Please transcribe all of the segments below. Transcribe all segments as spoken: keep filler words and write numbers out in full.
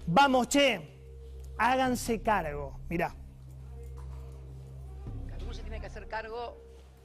Vamos, che, háganse cargo. Mirá. Uno se tiene que hacer cargo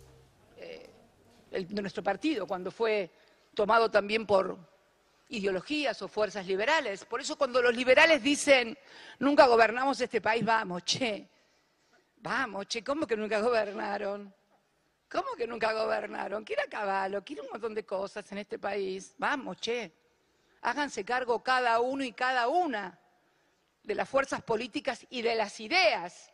eh, de nuestro partido cuando fue tomado también por ideologías o fuerzas liberales. Por eso cuando los liberales dicen, nunca gobernamos este país, vamos, che, vamos, che, ¿cómo que nunca gobernaron? ¿Cómo que nunca gobernaron? Quiere a Caballo, quiere un montón de cosas en este país. Vamos, che, háganse cargo cada uno y cada una de las fuerzas políticas y de las ideas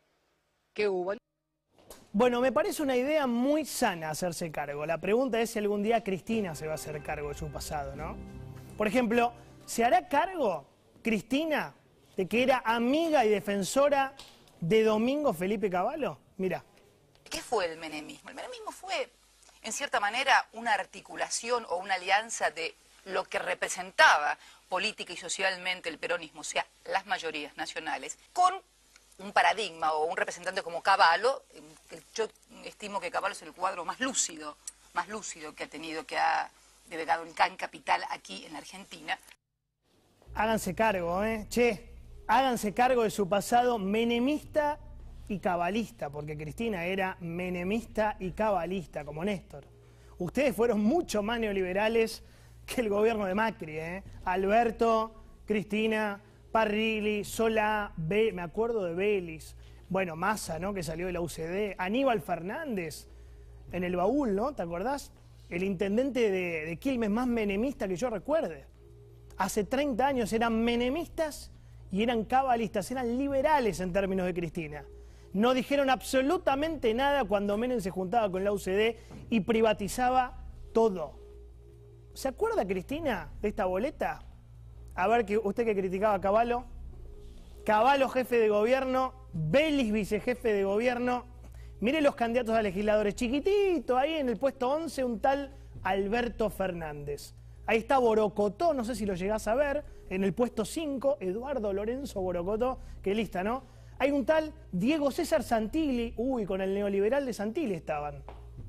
que hubo. Bueno, me parece una idea muy sana hacerse cargo. La pregunta es si algún día Cristina se va a hacer cargo de su pasado, ¿no? Por ejemplo, ¿se hará cargo Cristina de que era amiga y defensora de Domingo Felipe Cavallo? Mira. ¿Qué fue el menemismo? El menemismo fue, en cierta manera, una articulación o una alianza de lo que representaba política y socialmente el peronismo, o sea, las mayorías nacionales, con un paradigma o un representante como Cavallo. Yo estimo que Cavallo es el cuadro más lúcido, más lúcido que ha tenido, que ha delegado en Can Capital aquí en la Argentina. Háganse cargo, ¿eh? Che, háganse cargo de su pasado menemista y cabalista, porque Cristina era menemista y cabalista, como Néstor. Ustedes fueron mucho más neoliberales que el gobierno de Macri, ¿eh? Alberto, Cristina, Parrilli, Solá, Be me acuerdo de Vélez, bueno, Massa, ¿no?, que salió de la U C D, Aníbal Fernández, en el baúl, ¿no?, ¿te acordás? El intendente de, de Quilmes más menemista que yo recuerde. Hace treinta años eran menemistas y eran cabalistas, eran liberales en términos de Cristina. No dijeron absolutamente nada cuando Menem se juntaba con la U C D y privatizaba todo. ¿Se acuerda, Cristina, de esta boleta? A ver, que usted que criticaba a Cavallo. Cavallo jefe de gobierno, Vélez vicejefe de gobierno. Mire los candidatos a legisladores, chiquitito, ahí en el puesto once, un tal Alberto Fernández. Ahí está Borocotó, no sé si lo llegás a ver, en el puesto cinco, Eduardo Lorenzo Borocotó, que lista, ¿no? Hay un tal Diego César Santilli, uy, con el neoliberal de Santilli estaban.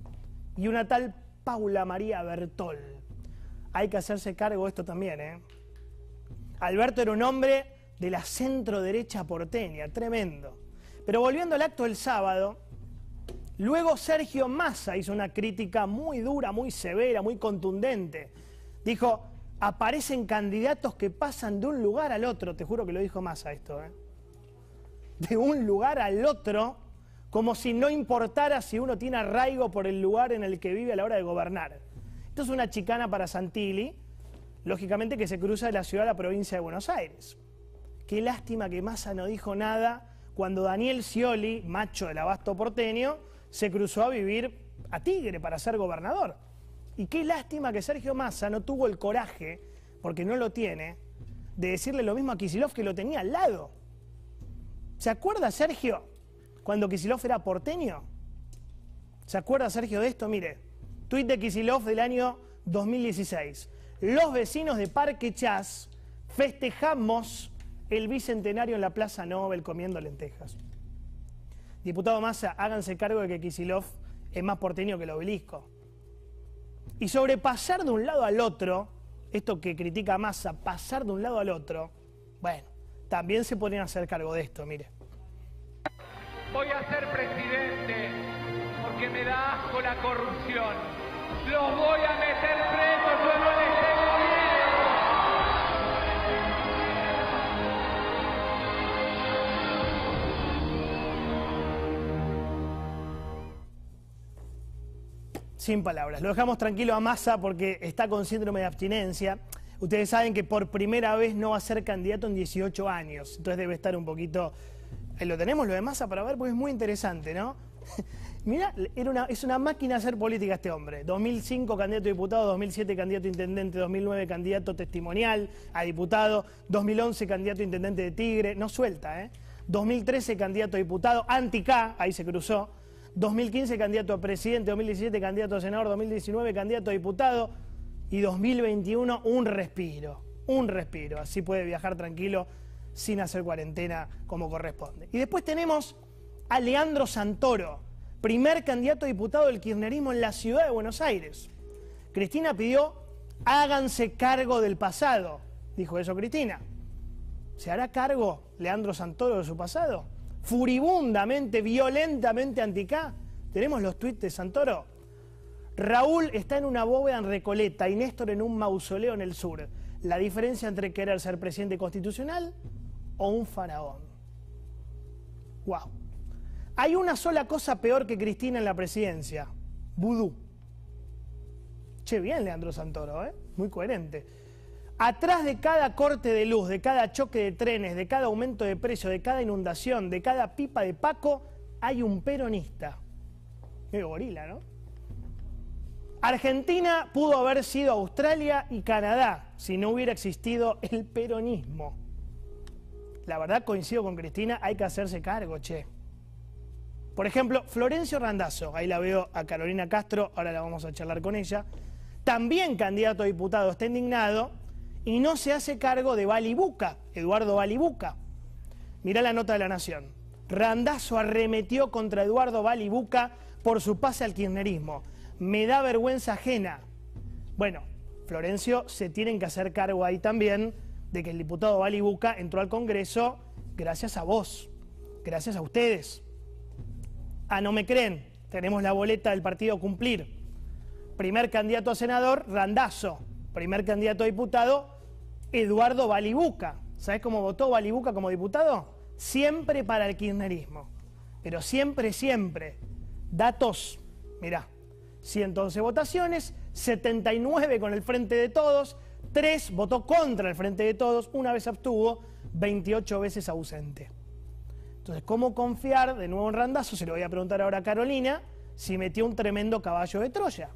Y una tal Paula María Bertol. Hay que hacerse cargo de esto también, ¿eh? Alberto era un hombre de la centro-derecha porteña, tremendo. Pero volviendo al acto del sábado, luego Sergio Massa hizo una crítica muy dura, muy severa, muy contundente. Dijo, aparecen candidatos que pasan de un lugar al otro. Te juro que lo dijo Massa esto, ¿eh? De un lugar al otro, como si no importara si uno tiene arraigo por el lugar en el que vive a la hora de gobernar. Esto es una chicana para Santilli, lógicamente, que se cruza de la ciudad a la provincia de Buenos Aires. Qué lástima que Massa no dijo nada cuando Daniel Scioli, macho del abasto porteño, se cruzó a vivir a Tigre para ser gobernador. Y qué lástima que Sergio Massa no tuvo el coraje, porque no lo tiene, de decirle lo mismo a Kicillof, que lo tenía al lado. ¿Se acuerda, Sergio, cuando Kicillof era porteño? ¿Se acuerda, Sergio, de esto? Mire, tuit de Kicillof del año dos mil dieciséis. Los vecinos de Parque Chas festejamos el bicentenario en la Plaza Nobel comiendo lentejas. Diputado Massa, háganse cargo de que Kicillof es más porteño que el Obelisco. Y sobre pasar de un lado al otro, esto que critica Massa, pasar de un lado al otro, bueno, también se podrían hacer cargo de esto, mire. Voy a ser presidente porque me da asco la corrupción. Los voy a meter presos, yo no les tengo miedo. Sin palabras. Lo dejamos tranquilo a Massa porque está con síndrome de abstinencia. Ustedes saben que por primera vez no va a ser candidato en dieciocho años. Entonces debe estar un poquito... Eh, lo tenemos lo de Massa para ver porque es muy interesante, ¿no? Mira, era una, es una máquina hacer política este hombre. dos mil cinco candidato a diputado, dos mil siete candidato a intendente, dos mil nueve candidato testimonial a diputado, dos mil once candidato a intendente de Tigre, no suelta, ¿eh? dos mil trece candidato a diputado, anti-K, ahí se cruzó. dos mil quince candidato a presidente, dos mil diecisiete candidato a senador, dos mil diecinueve candidato a diputado y dos mil veintiuno un respiro, un respiro. Así puede viajar tranquilo sin hacer cuarentena como corresponde. Y después tenemos a Leandro Santoro, primer candidato a diputado del kirchnerismo en la ciudad de Buenos Aires. Cristina pidió, háganse cargo del pasado, dijo eso Cristina. ¿Se hará cargo Leandro Santoro de su pasado? Furibundamente, violentamente anti-K. Tenemos los tuits de Santoro. Raúl está en una bóveda en Recoleta y Néstor en un mausoleo en el sur. La diferencia entre querer ser presidente constitucional o un faraón. Wow. Hay una sola cosa peor que Cristina en la presidencia. Vudú. Che, bien Leandro Santoro, ¿eh? Muy coherente. Atrás de cada corte de luz, de cada choque de trenes, de cada aumento de precio, de cada inundación, de cada pipa de Paco, hay un peronista. Qué gorila, ¿no? Argentina pudo haber sido Australia y Canadá si no hubiera existido el peronismo. La verdad, coincido con Cristina, hay que hacerse cargo, che. Por ejemplo, Florencio Randazzo, ahí la veo a Carolina Castro, ahora la vamos a charlar con ella, también candidato a diputado, está indignado y no se hace cargo de Balibuca, Eduardo Balibuca. Mirá la nota de La Nación. Randazzo arremetió contra Eduardo Balibuca por su pase al kirchnerismo. Me da vergüenza ajena. Bueno, Florencio, se tienen que hacer cargo ahí también de que el diputado Balibuca entró al Congreso gracias a vos, gracias a ustedes. Ah, ¿no me creen? Tenemos la boleta del partido Cumplir. Primer candidato a senador, Randazzo. Primer candidato a diputado, Eduardo Balibuca. ¿Sabés cómo votó Balibuca como diputado? Siempre para el kirchnerismo. Pero siempre, siempre. Datos, mirá. ciento once votaciones, setenta y nueve con el Frente de Todos, tres votó contra el Frente de Todos, una vez abstuvo, veintiocho veces ausente. Entonces, ¿cómo confiar de nuevo en Randazzo? Se lo voy a preguntar ahora a Carolina, si metió un tremendo caballo de Troya.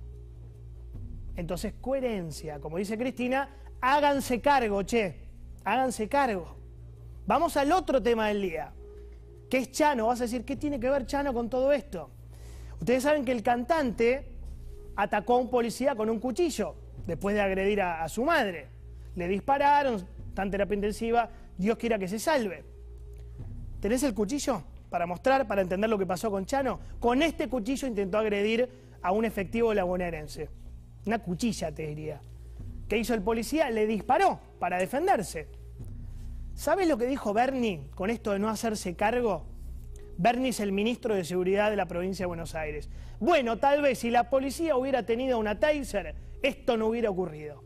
Entonces, coherencia, como dice Cristina, háganse cargo, che, háganse cargo. Vamos al otro tema del día, que es Chano. Vas a decir, ¿qué tiene que ver Chano con todo esto? Ustedes saben que el cantante atacó a un policía con un cuchillo después de agredir a, a su madre. Le dispararon, está en terapia intensiva, Dios quiera que se salve. ¿Tenés el cuchillo para mostrar, para entender lo que pasó con Chano? Con este cuchillo intentó agredir a un efectivo de la bonaerense. Una cuchilla, te diría. ¿Qué hizo el policía? Le disparó para defenderse. ¿Sabes lo que dijo Bernie con esto de no hacerse cargo? Bernie es el ministro de Seguridad de la provincia de Buenos Aires. Bueno, tal vez si la policía hubiera tenido una taser, esto no hubiera ocurrido.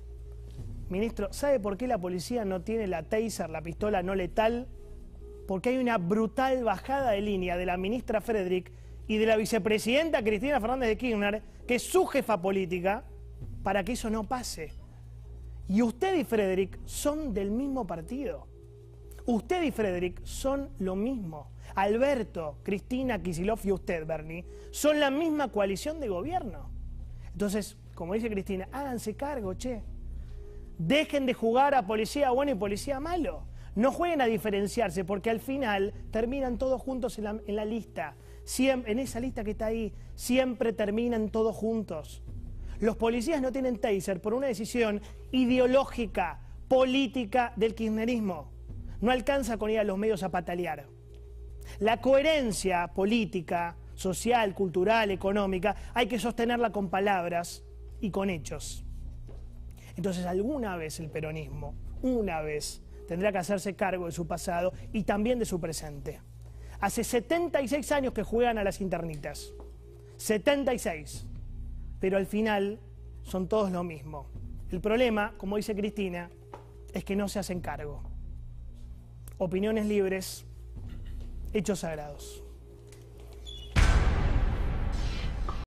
Ministro, ¿sabe por qué la policía no tiene la taser, la pistola no letal? Porque hay una brutal bajada de línea de la ministra Frederick y de la vicepresidenta Cristina Fernández de Kirchner, que es su jefa política, para que eso no pase. Y usted y Frederick son del mismo partido. Usted y Frederick son lo mismo. Alberto, Cristina, Kicillof y usted, Bernie, son la misma coalición de gobierno. Entonces, como dice Cristina, háganse cargo, che. Dejen de jugar a policía bueno y policía malo. No jueguen a diferenciarse, porque al final terminan todos juntos en la, en la lista. Siempre, en esa lista que está ahí, siempre terminan todos juntos. Los policías no tienen taser por una decisión ideológica, política del kirchnerismo. No alcanza con ir a los medios a patalear. La coherencia política, social, cultural, económica, hay que sostenerla con palabras y con hechos. Entonces, alguna vez el peronismo, una vez, tendrá que hacerse cargo de su pasado y también de su presente. Hace setenta y seis años que juegan a las internitas. setenta y seis. Pero al final son todos lo mismo. El problema, como dice Cristina, es que no se hacen cargo. Opiniones libres, hechos sagrados.